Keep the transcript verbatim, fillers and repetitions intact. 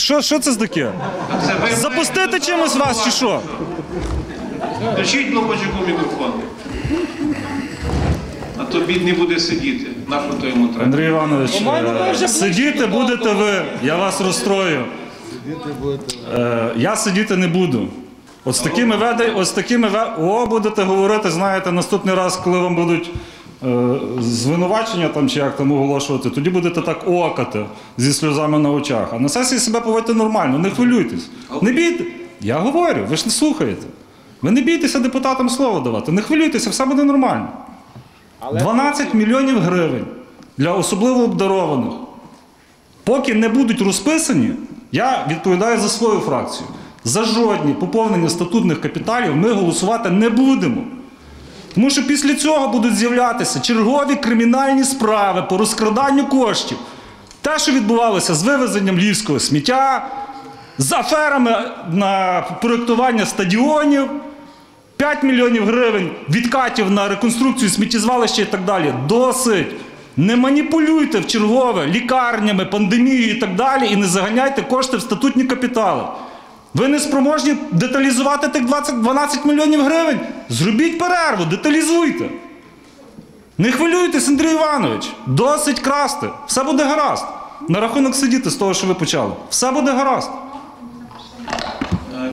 Що, що це таке? Запустити чимось вас чи що? Включіть Лобачуку мікрофон. А то бідний буде сидіти. На що то йому треба? Андрій Іванович, е, сидіти будете ви, я вас розстрою. Е, я сидіти не буду. От з такими веде, ось такими веде, о, будете говорити, знаєте, наступний раз, коли вам будуть е, звинувачення там, чи як там оголошувати, тоді будете так окати зі сльозами на очах. А на сесії себе поводьте нормально, не хвилюйтесь. Не бійте. Я говорю, ви ж не слухаєте. Ви не бійтеся депутатам слово давати, не хвилюйтеся, все буде нормально. дванадцять мільйонів гривень для особливо обдарованих. Поки не будуть розписані, я відповідаю за свою фракцію. За жодні поповнення статутних капіталів ми голосувати не будемо. Тому що після цього будуть з'являтися чергові кримінальні справи по розкраданню коштів. Те, що відбувалося з вивезенням львівського сміття, з аферами на проєктування стадіонів, п'ять мільйонів гривень відкатів на реконструкцію сміттєзвалища і так далі. Досить. Не маніпулюйте в чергове лікарнями, пандемією і так далі і не заганяйте кошти в статутні капітали. Ви не спроможні деталізувати тих дванадцять мільйонів гривень? Зробіть перерву, деталізуйте. Не хвилюйтесь, Андрій Іванович. Досить красти. Все буде гаразд. На рахунок сидіти з того, що ви почали. Все буде гаразд.